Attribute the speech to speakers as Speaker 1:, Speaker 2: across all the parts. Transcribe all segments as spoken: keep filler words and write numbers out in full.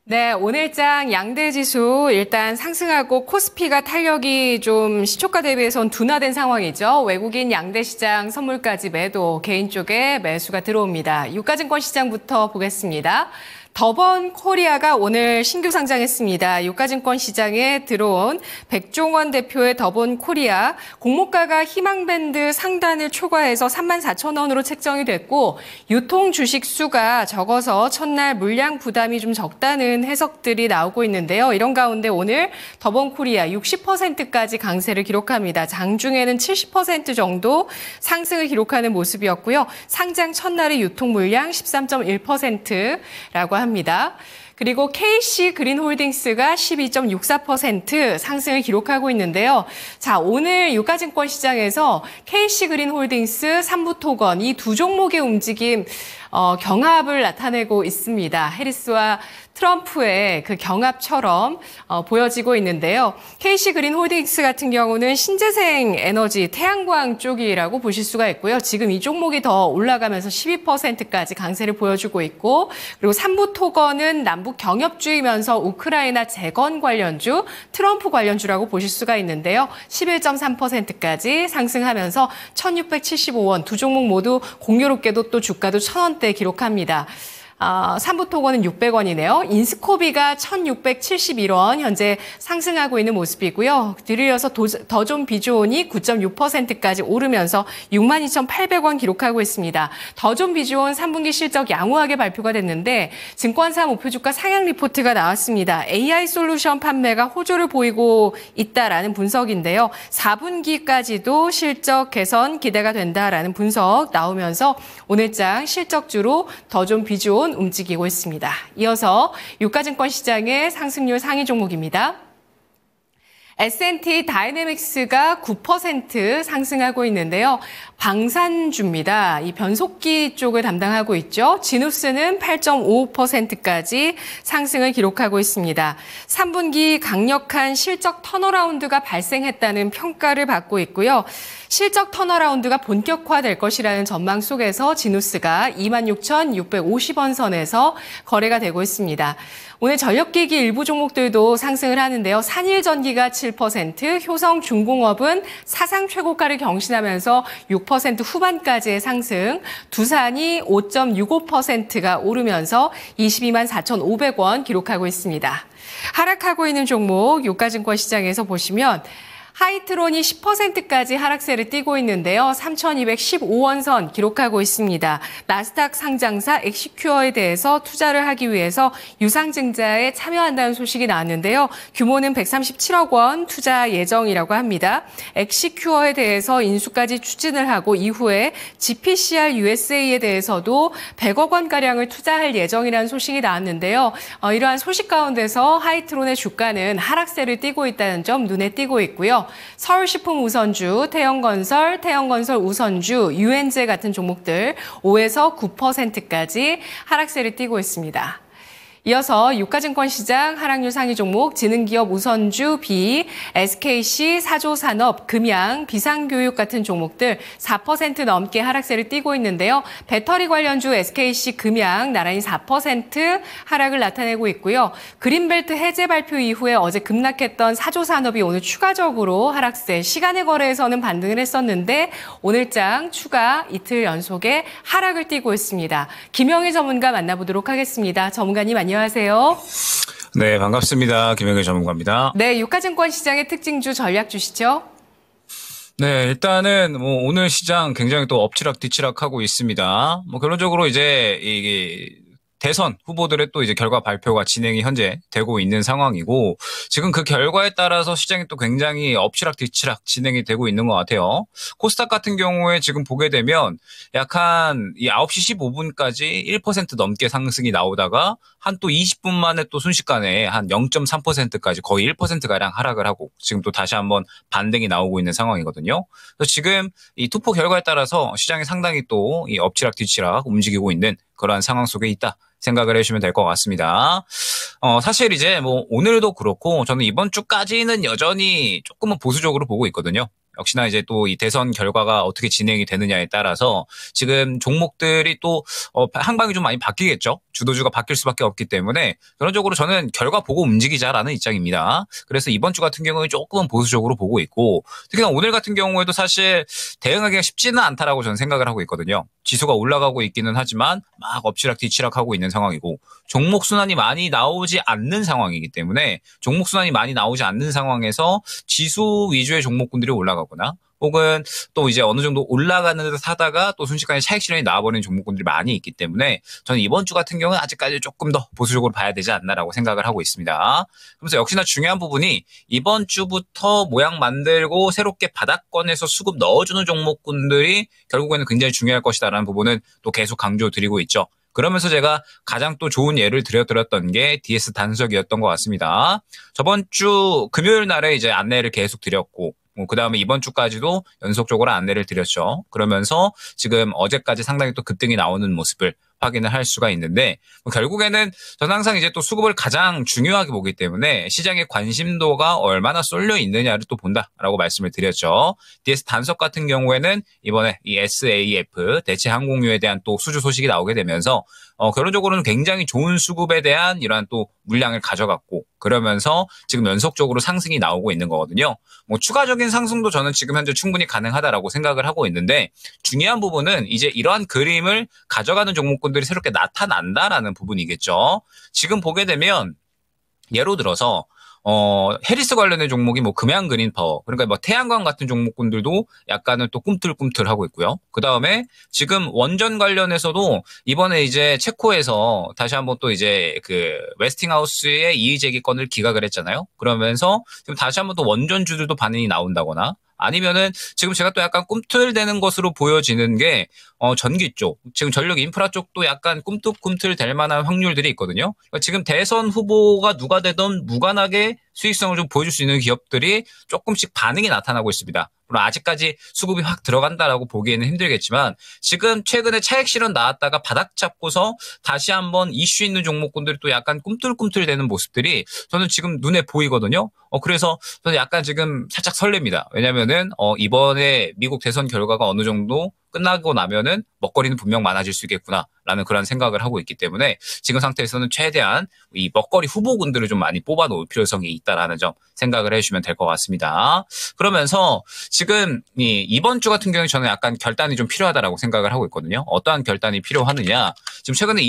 Speaker 1: 네, 오늘장 양대 지수 일단 상승하고 코스피가 탄력이 좀 시초가 대비해서는 둔화된 상황이죠. 외국인 양대 시장 선물까지 매도, 개인 쪽에 매수가 들어옵니다. 유가증권 시장부터 보겠습니다. 더번 코리아가 오늘 신규 상장했습니다. 유가증권 시장에 들어온 백종원 대표의 더본 코리아 공모가가 희망밴드 상단을 초과해서 삼만 사천 원으로 책정이 됐고 유통 주식 수가 적어서 첫날 물량 부담이 좀 적다는 해석들이 나오고 있는데요. 이런 가운데 오늘 더본 코리아 육십 퍼센트까지 강세를 기록합니다. 장중에는 칠십 퍼센트 정도 상승을 기록하는 모습이었고요. 상장 첫날의 유통 물량 십삼 점 일 퍼센트라고 합니다. 그리고 케이씨 그린홀딩스가 십이 점 육사 퍼센트 상승을 기록하고 있는데요. 자, 오늘 유가증권 시장에서 케이씨 그린홀딩스, 삼부토건 이 두 종목의 움직임 어, 경합을 나타내고 있습니다. 해리스와 트럼프의 그 경합처럼 어, 보여지고 있는데요. 케이씨 그린홀딩스 같은 경우는 신재생 에너지, 태양광 쪽이라고 보실 수가 있고요. 지금 이 종목이 더 올라가면서 십이 퍼센트까지 강세를 보여주고 있고 그리고 삼부토건은 남북 경협주이면서 우크라이나 재건 관련주, 트럼프 관련주라고 보실 수가 있는데요. 십일 점 삼 퍼센트까지 상승하면서 천육백칠십오 원 두 종목 모두 공교롭게도 또 주가도 천 원대 기록합니다. 아, 삼부토건은 육백 원이네요. 인스코비가 천육백칠십일 원 현재 상승하고 있는 모습이고요. 뒤이어서 더존 비주온이 구 점 육 퍼센트까지 오르면서 육만 이천팔백 원 기록하고 있습니다. 더존 비주온 삼 분기 실적 양호하게 발표가 됐는데 증권사 목표주가 상향 리포트가 나왔습니다. 에이아이 솔루션 판매가 호조를 보이고 있다라는 분석인데요. 사 분기까지도 실적 개선 기대가 된다라는 분석 나오면서 오늘장 실적주로 더존 비주온 움직이고 있습니다. 이어서 유가증권 시장의 상승률 상위 종목입니다. 에스 앤 티 다이내믹스가 구 퍼센트 상승하고 있는데요. 방산주입니다. 이 변속기 쪽을 담당하고 있죠. 지누스는 팔 점 오오 퍼센트까지 상승을 기록하고 있습니다. 삼 분기 강력한 실적 턴어라운드가 발생했다는 평가를 받고 있고요. 실적 턴어라운드가 본격화될 것이라는 전망 속에서 지누스가 이만 육천육백오십 원 선에서 거래가 되고 있습니다. 오늘 전력기기 일부 종목들도 상승을 하는데요. 산일전기가 칠 퍼센트, 효성중공업은 사상 최고가를 경신하면서 육 퍼센트 후반까지의 상승, 두산이 오 점 육오 퍼센트가 오르면서 이십이만 사천오백 원 기록하고 있습니다. 하락하고 있는 종목 유가증권 시장에서 보시면 하이트론이 십 퍼센트까지 하락세를 띠고 있는데요. 삼천이백십오 원 선 기록하고 있습니다. 나스닥 상장사 엑시큐어에 대해서 투자를 하기 위해서 유상증자에 참여한다는 소식이 나왔는데요. 규모는 백삼십칠억 원 투자 예정이라고 합니다. 엑시큐어에 대해서 인수까지 추진을 하고 이후에 지피씨알 유에스에이에 대해서도 백억 원가량을 투자할 예정이라는 소식이 나왔는데요. 어, 이러한 소식 가운데서 하이트론의 주가는 하락세를 띠고 있다는 점 눈에 띄고 있고요. 서울식품 우선주, 태영건설, 태영건설 우선주, 유엔제 같은 종목들 오에서 구 퍼센트까지 하락세를 띠고 있습니다. 이어서 유가증권 시장 하락률 상위 종목 지능기업 우선주 B, 에스케이씨, 사조산업, 금양, 비상교육 같은 종목들 사 퍼센트 넘게 하락세를 띠고 있는데요. 배터리 관련주 에스케이씨, 금양 나란히 사 퍼센트 하락을 나타내고 있고요. 그린벨트 해제 발표 이후에 어제 급락했던 사조산업이 오늘 추가적으로 하락세, 시간의 거래에서는 반등을 했었는데 오늘장 추가 이틀 연속의 하락을 띠고 있습니다. 김영희 전문가 만나보도록 하겠습니다. 전문가님 안녕하세요. 안녕하세요.
Speaker 2: 네, 반갑습니다. 김영일 전문가입니다.
Speaker 1: 네, 유가증권 시장의 특징주 전략 주시죠.
Speaker 2: 네, 일단은 뭐 오늘 시장 굉장히 또 엎치락 뒤치락 하고 있습니다. 뭐 결론적으로 이제 이게 대선 후보들의 또 이제 결과 발표가 진행이 현재 되고 있는 상황이고 지금 그 결과에 따라서 시장이 또 굉장히 엎치락 뒤치락 진행이 되고 있는 것 같아요. 코스닥 같은 경우에 지금 보게 되면 약한 이 아홉 시 십오 분까지 일 퍼센트 넘게 상승이 나오다가 한 또 이십 분 만에 또 순식간에 한 영 점 삼 퍼센트까지 거의 일 퍼센트가량 하락을 하고 지금 또 다시 한번 반등이 나오고 있는 상황이거든요. 그래서 지금 이 투표 결과에 따라서 시장이 상당히 또 이 엎치락 뒤치락 움직이고 있는 그러한 상황 속에 있다 생각을 해주시면 될 것 같습니다. 어, 사실 이제 뭐 오늘도 그렇고 저는 이번 주까지는 여전히 조금은 보수적으로 보고 있거든요. 역시나 이제 또 이 대선 결과가 어떻게 진행이 되느냐에 따라서 지금 종목들이 또 어, 항방이 좀 많이 바뀌겠죠. 주도주가 바뀔 수밖에 없기 때문에 결론적으로 저는 결과 보고 움직이자라는 입장입니다. 그래서 이번 주 같은 경우에 조금은 보수적으로 보고 있고 특히나 오늘 같은 경우에도 사실 대응하기가 쉽지는 않다라고 저는 생각을 하고 있거든요. 지수가 올라가고 있기는 하지만 막 엎치락뒤치락 하고 있는 상황이고 종목 순환이 많이 나오지 않는 상황이기 때문에 종목 순환이 많이 나오지 않는 상황에서 지수 위주의 종목군들이 올라가거나 혹은 또 이제 어느 정도 올라가는 듯 하다가 또 순식간에 차익 실현이 나와버리는 종목군들이 많이 있기 때문에 저는 이번 주 같은 경우는 아직까지 조금 더 보수적으로 봐야 되지 않나라고 생각을 하고 있습니다. 그래서 역시나 중요한 부분이 이번 주부터 모양 만들고 새롭게 바닥권에서 수급 넣어주는 종목군들이 결국에는 굉장히 중요할 것이다라는 부분은 또 계속 강조드리고 있죠. 그러면서 제가 가장 또 좋은 예를 들려드렸던 게 디에스 단석이었던 것 같습니다. 저번 주 금요일 날에 이제 안내를 계속 드렸고 그 다음에 이번 주까지도 연속적으로 안내를 드렸죠. 그러면서 지금 어제까지 상당히 또 급등이 나오는 모습을 확인을 할 수가 있는데 뭐 결국에는 저는 항상 이제 또 수급을 가장 중요하게 보기 때문에 시장의 관심도가 얼마나 쏠려 있느냐를 또 본다라고 말씀을 드렸죠. 디에스 단석 같은 경우에는 이번에 이 에스에이에프 대체항공유에 대한 또 수주 소식이 나오게 되면서 어, 결론적으로는 굉장히 좋은 수급에 대한 이러한 또 물량을 가져갔고 그러면서 지금 연속적으로 상승이 나오고 있는 거거든요. 뭐 추가적인 상승도 저는 지금 현재 충분히 가능하다라고 생각을 하고 있는데 중요한 부분은 이제 이러한 그림을 가져가는 종목군들이 새롭게 나타난다라는 부분이겠죠. 지금 보게 되면 예로 들어서 어, 해리스 관련된 종목이 뭐 금양 그린 파워, 그러니까 뭐 태양광 같은 종목군들도 약간은 또 꿈틀꿈틀 하고 있고요. 그 다음에 지금 원전 관련해서도 이번에 이제 체코에서 다시 한번 또 이제 그 웨스팅하우스의 이의제기권을 기각을 했잖아요. 그러면서 지금 다시 한번 또 원전주들도 반응이 나온다거나 아니면은 지금 제가 또 약간 꿈틀대는 것으로 보여지는 게 어, 전기 쪽, 지금 전력 인프라 쪽도 약간 꿈틀꿈틀 될 만한 확률들이 있거든요. 그러니까 지금 대선 후보가 누가 되든 무관하게 수익성을 좀 보여줄 수 있는 기업들이 조금씩 반응이 나타나고 있습니다. 물론 아직까지 수급이 확 들어간다라고 보기에는 힘들겠지만 지금 최근에 차익 실현 나왔다가 바닥 잡고서 다시 한번 이슈 있는 종목군들이 또 약간 꿈틀꿈틀 되는 모습들이 저는 지금 눈에 보이거든요. 어, 그래서 저는 약간 지금 살짝 설렙니다. 왜냐면은 어, 이번에 미국 대선 결과가 어느 정도 끝나고 나면은 먹거리는 분명 많아질 수 있겠구나라는 그런 생각을 하고 있기 때문에 지금 상태에서는 최대한 이 먹거리 후보군들을 좀 많이 뽑아놓을 필요성이 있다라는 점 생각을 해주시면 될 것 같습니다. 그러면서 지금 이 이번 주 같은 경우에 저는 약간 결단이 좀 필요하다라고 생각을 하고 있거든요. 어떠한 결단이 필요하느냐? 지금 최근에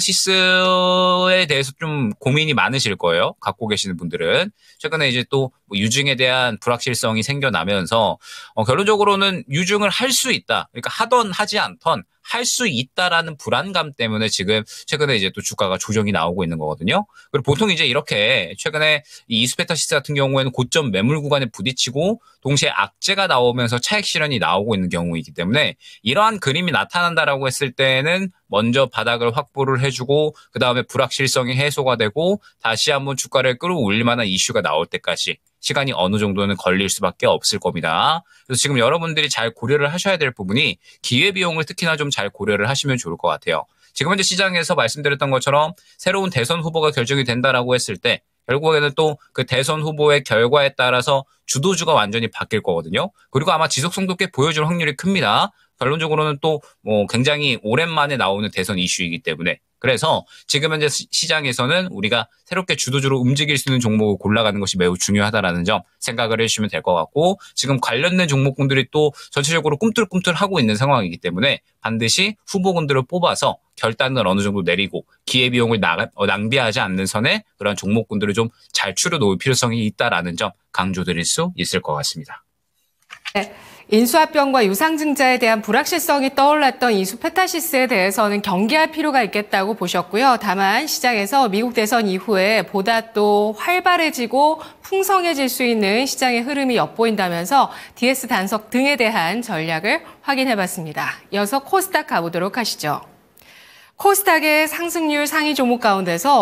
Speaker 2: 이수페타시스에 대해서 좀 고민이 많으실 거예요. 갖고 계시는 분들은 최근에 이제 또 유증에 대한 불확실성이 생겨나면서 어, 결론적으로는 유증을 할 수 있다. 그러니까 하던 하지 않던 할 수 있다라는 불안감 때문에 지금 최근에 이제 또 주가가 조정이 나오고 있는 거거든요. 그리고 보통 이제 이렇게 최근에 이 이수페타시스 같은 경우에는 고점 매물 구간에 부딪히고 동시에 악재가 나오면서 차익 실현이 나오고 있는 경우이기 때문에 이러한 그림이 나타난다라고 했을 때는 먼저 바닥을 확보를 해주고 그 다음에 불확실성이 해소가 되고 다시 한번 주가를 끌어올릴 만한 이슈가 나올 때까지 시간이 어느 정도는 걸릴 수밖에 없을 겁니다. 그래서 지금 여러분들이 잘 고려를 하셔야 될 부분이 기회비용을 특히나 좀 잘 고려를 하시면 좋을 것 같아요. 지금 현재 시장에서 말씀드렸던 것처럼 새로운 대선 후보가 결정이 된다라고 했을 때 결국에는 또 그 대선 후보의 결과에 따라서 주도주가 완전히 바뀔 거거든요. 그리고 아마 지속성도 꽤 보여줄 확률이 큽니다. 결론적으로는 또 뭐 굉장히 오랜만에 나오는 대선 이슈이기 때문에 그래서 지금 현재 시장에서는 우리가 새롭게 주도주로 움직일 수 있는 종목을 골라가는 것이 매우 중요하다라는 점 생각을 해주시면 될 것 같고 지금 관련된 종목군들이 또 전체적으로 꿈틀꿈틀하고 있는 상황이기 때문에 반드시 후보군들을 뽑아서 결단을 어느 정도 내리고 기회비용을 낭비하지 않는 선에 그런 종목군들을 좀 잘 추려놓을 필요성이 있다라는 점 강조드릴 수 있을 것 같습니다.
Speaker 1: 네. 인수합병과 유상증자에 대한 불확실성이 떠올랐던 이수페타시스에 대해서는 경계할 필요가 있겠다고 보셨고요. 다만 시장에서 미국 대선 이후에 보다 또 활발해지고 풍성해질 수 있는 시장의 흐름이 엿보인다면서 디에스 단석 등에 대한 전략을 확인해봤습니다. 이어서 코스닥 가보도록 하시죠. 코스닥의 상승률 상위 종목 가운데서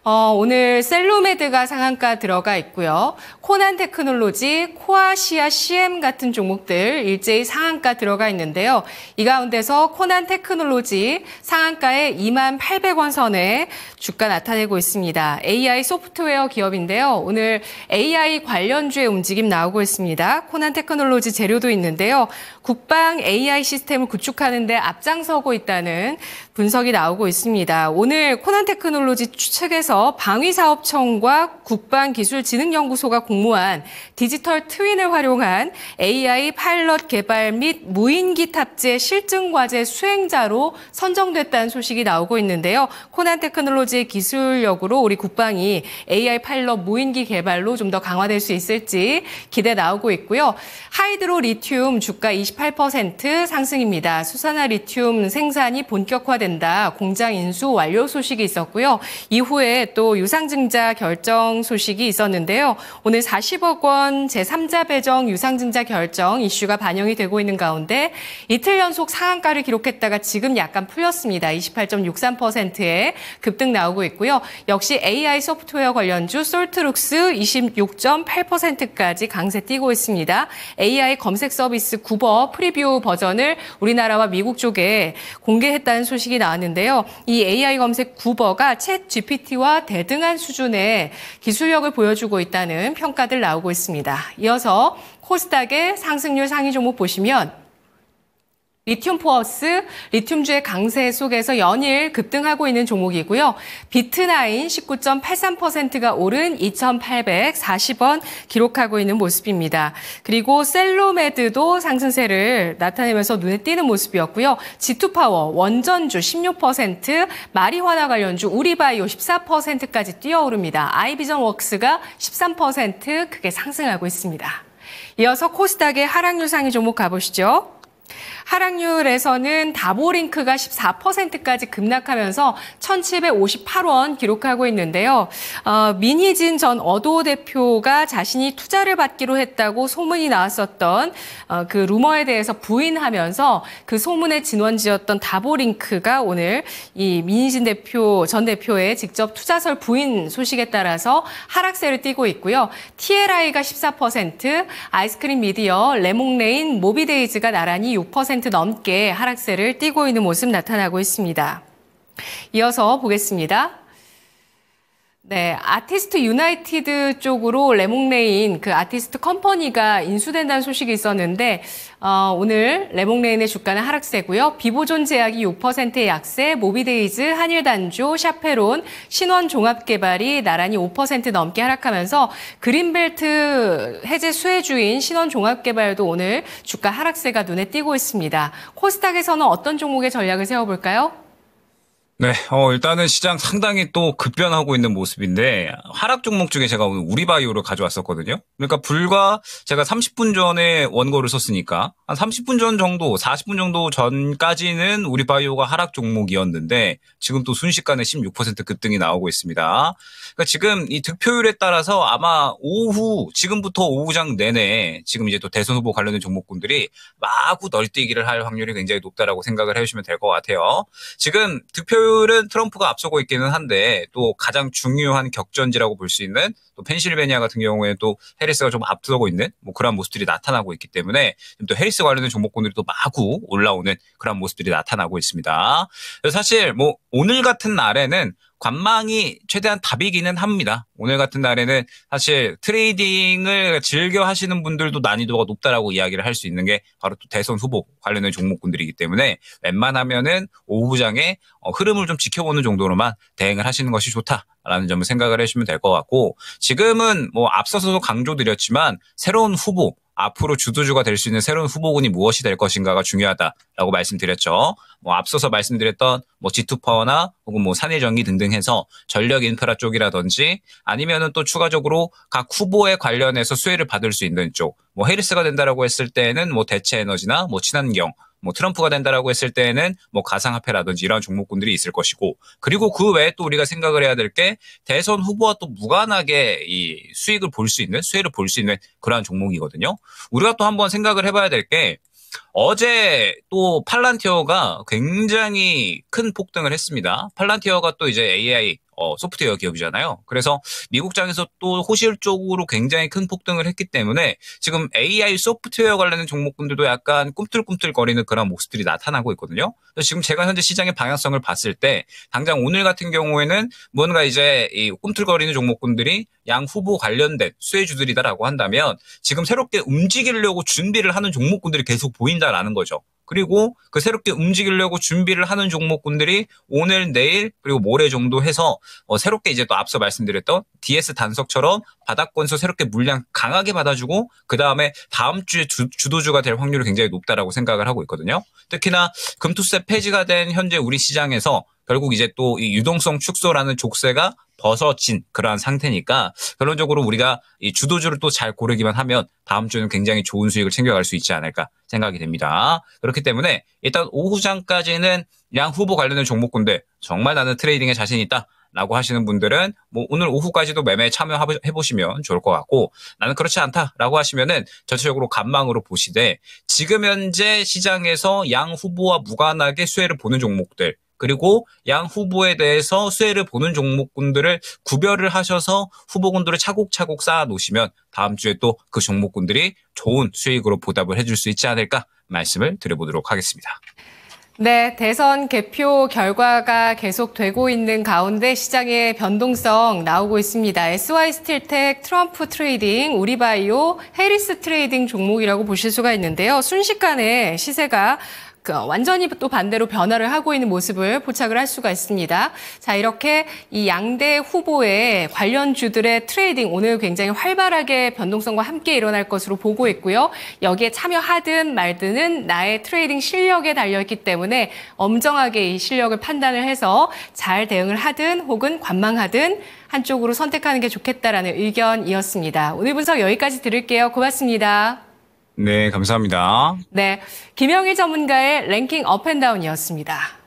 Speaker 1: 어, 오늘 셀로메드가 상한가 들어가 있고요. 코난 테크놀로지, 코아시아 씨엠 같은 종목들 일제히 상한가 들어가 있는데요. 이 가운데서 코난 테크놀로지 상한가에 이만 팔백 원 선에 주가 나타내고 있습니다. 에이아이 소프트웨어 기업인데요. 오늘 에이아이 관련주의 움직임 나오고 있습니다. 코난 테크놀로지 재료도 있는데요. 국방 에이아이 시스템을 구축하는 데 앞장서고 있다는 분석이 나오고 있습니다. 오늘 코난 테크놀로지 측에서 방위사업청과 국방기술진흥연구소가 공모한 디지털 트윈을 활용한 에이아이 파일럿 개발 및 무인기 탑재 실증과제 수행자로 선정됐다는 소식이 나오고 있는데요. 코난 테크놀로지의 기술력으로 우리 국방이 에이아이 파일럿 무인기 개발로 좀 더 강화될 수 있을지 기대 나오고 있고요. 하이드로 리튬 주가 이십팔 퍼센트 상승입니다. 수산화 리튬 생산이 본격화된다. 공장 인수 완료 소식이 있었고요. 이후에 또 유상증자 결정 소식이 있었는데요. 오늘 사십억 원 제삼자 배정 유상증자 결정 이슈가 반영이 되고 있는 가운데 이틀 연속 상한가를 기록했다가 지금 약간 풀렸습니다. 이십팔 점 육삼 퍼센트의 급등 나오고 있고요. 역시 에이아이 소프트웨어 관련주 솔트룩스 이십육 점 팔 퍼센트까지 강세 띄고 있습니다. 에이아이 검색 서비스 구버 프리뷰 버전을 우리나라와 미국 쪽에 공개했다는 소식이 나왔는데요. 이 에이아이 검색 구버가 챗 지피티와 대등한 수준의 기술력을 보여주고 있다는 평가들 나오고 있습니다. 이어서 코스닥의 상승률 상위 종목 보시면 리튬 포어스, 리튬주의 강세 속에서 연일 급등하고 있는 종목이고요. 비트나인 십구 점 팔삼 퍼센트가 오른 이천팔백사십 원 기록하고 있는 모습입니다. 그리고 셀로메드도 상승세를 나타내면서 눈에 띄는 모습이었고요. 지투파워, 원전주 십육 퍼센트, 마리화나 관련주 우리바이오 십사 퍼센트까지 뛰어오릅니다. 아이비전웍스가 십삼 퍼센트 크게 상승하고 있습니다. 이어서 코스닥의 하락률 상위 종목 가보시죠. 하락률에서는 다보링크가 십사 퍼센트까지 급락하면서 천칠백오십팔 원 기록하고 있는데요. 어, 민희진 전 어도 대표가 자신이 투자를 받기로 했다고 소문이 나왔었던 어, 그 루머에 대해서 부인하면서 그 소문의 진원지였던 다보링크가 오늘 이 민희진 대표 전 대표의 직접 투자설 부인 소식에 따라서 하락세를 띠고 있고요. 티엘아이가 십사 퍼센트, 아이스크림 미디어, 레몽레인, 모비데이즈가 나란히 육 퍼센트 넘게 하락세를 띠고 있는 모습 나타나고 있습니다. 이어서 보겠습니다. 네, 아티스트 유나이티드 쪽으로 레몽레인 그 아티스트 컴퍼니가 인수된다는 소식이 있었는데 어, 오늘 레몽레인의 주가는 하락세고요. 비보존 제약이 육 퍼센트의 약세, 모비데이즈, 한일단조, 샤페론, 신원종합개발이 나란히 오 퍼센트 넘게 하락하면서 그린벨트 해제 수혜주인 신원종합개발도 오늘 주가 하락세가 눈에 띄고 있습니다. 코스닥에서는 어떤 종목의 전략을 세워볼까요?
Speaker 2: 네, 어, 일단은 시장 상당히 또 급변하고 있는 모습인데, 하락 종목 중에 제가 오늘 우리바이오를 가져왔었거든요. 그러니까 불과 제가 삼십 분 전에 원고를 썼으니까, 한 삼십 분 전 정도, 사십 분 정도 전까지는 우리바이오가 하락 종목이었는데, 지금 또 순식간에 십육 퍼센트 급등이 나오고 있습니다. 그러니까 지금 이 득표율에 따라서 아마 오후, 지금부터 오후장 내내, 지금 이제 또 대선 후보 관련된 종목군들이 마구 널뛰기를 할 확률이 굉장히 높다라고 생각을 해주시면 될 것 같아요. 지금 득표율 은 트럼프가 앞서고 있기는 한데 또 가장 중요한 격전지라고 볼 수 있는 또 펜실베니아 같은 경우에 또 해리스가 좀 앞서고 있는 뭐 그런 모습들이 나타나고 있기 때문에 또 해리스 관련된 종목군들이 또 마구 올라오는 그런 모습들이 나타나고 있습니다. 사실 뭐 오늘 같은 날에는 관망이 최대한 답이기는 합니다. 오늘 같은 날에는 사실 트레이딩을 즐겨 하시는 분들도 난이도가 높다라고 이야기를 할 수 있는 게 바로 또 대선 후보 관련된 종목군들이기 때문에 웬만하면은 오후장에 흐름을 좀 지켜보는 정도로만 대응을 하시는 것이 좋다라는 점을 생각을 해주시면 될 것 같고, 지금은 뭐 앞서서도 강조드렸지만 새로운 후보, 앞으로 주도주가 될 수 있는 새로운 후보군이 무엇이 될 것인가가 중요하다라고 말씀드렸죠. 뭐 앞서서 말씀드렸던 뭐 지투파워나 혹은 뭐 산일전기 등등 해서 전력 인프라 쪽이라든지 아니면은 또 추가적으로 각 후보에 관련해서 수혜를 받을 수 있는 쪽, 뭐 해리스가 된다라고 했을 때는 뭐 대체 에너지나 뭐 친환경, 뭐 트럼프가 된다라고 했을 때는 뭐 가상화폐라든지 이런 종목군들이 있을 것이고, 그리고 그 외에 또 우리가 생각을 해야 될 게 대선 후보와 또 무관하게 이 수익을 볼 수 있는, 수혜를 볼 수 있는 그러한 종목이거든요. 우리가 또 한번 생각을 해봐야 될 게, 어제 또 팔란티어가 굉장히 큰 폭등을 했습니다. 팔란티어가 또 이제 에이아이 어, 소프트웨어 기업이잖아요. 그래서 미국장에서 또 호실 쪽으로 굉장히 큰 폭등을 했기 때문에 지금 에이아이 소프트웨어 관련된 종목군들도 약간 꿈틀꿈틀거리는 그런 모습들이 나타나고 있거든요. 그래서 지금 제가 현재 시장의 방향성을 봤을 때 당장 오늘 같은 경우에는 뭔가 이제 이 꿈틀거리는 종목군들이 양 후보 관련된 수혜주들이다라고 한다면 지금 새롭게 움직이려고 준비를 하는 종목군들이 계속 보인다라는 거죠. 그리고 그 새롭게 움직이려고 준비를 하는 종목군들이 오늘, 내일, 그리고 모레 정도 해서 어, 새롭게 이제 또 앞서 말씀드렸던 디에스 단석처럼 바닥권에서 새롭게 물량 강하게 받아주고 그 다음에 다음 주에 주, 주도주가 될 확률이 굉장히 높다라고 생각을 하고 있거든요. 특히나 금투세 폐지가 된 현재 우리 시장에서 결국 이제 또 이 유동성 축소라는 족쇄가 벗어진 그러한 상태니까 결론적으로 우리가 이 주도주를 또 잘 고르기만 하면 다음 주는 굉장히 좋은 수익을 챙겨갈 수 있지 않을까 생각이 됩니다. 그렇기 때문에 일단 오후장까지는 양 후보 관련된 종목군들 정말 나는 트레이딩에 자신 있다 라고 하시는 분들은 뭐 오늘 오후까지도 매매에 참여해보시면 좋을 것 같고 나는 그렇지 않다라고 하시면은 전체적으로 간망으로 보시되 지금 현재 시장에서 양 후보와 무관하게 수혜를 보는 종목들 그리고 양 후보에 대해서 수혜를 보는 종목군들을 구별을 하셔서 후보군들을 차곡차곡 쌓아 놓으시면 다음 주에 또 그 종목군들이 좋은 수익으로 보답을 해줄 수 있지 않을까 말씀을 드려보도록 하겠습니다.
Speaker 1: 네, 대선 개표 결과가 계속되고 있는 가운데 시장의 변동성 나오고 있습니다. 에스와이스틸텍, 트럼프 트레이딩, 우리바이오, 해리스 트레이딩 종목이라고 보실 수가 있는데요. 순식간에 시세가 그 완전히 또 반대로 변화를 하고 있는 모습을 포착을 할 수가 있습니다. 자, 이렇게 이 양대 후보의 관련주들의 트레이딩 오늘 굉장히 활발하게 변동성과 함께 일어날 것으로 보고 있고요. 여기에 참여하든 말든은 나의 트레이딩 실력에 달려있기 때문에 엄정하게 이 실력을 판단을 해서 잘 대응을 하든 혹은 관망하든 한쪽으로 선택하는 게 좋겠다라는 의견이었습니다. 오늘 분석 여기까지 들을게요. 고맙습니다.
Speaker 2: 네, 감사합니다.
Speaker 1: 네, 김영일 전문가의 랭킹 업앤다운이었습니다.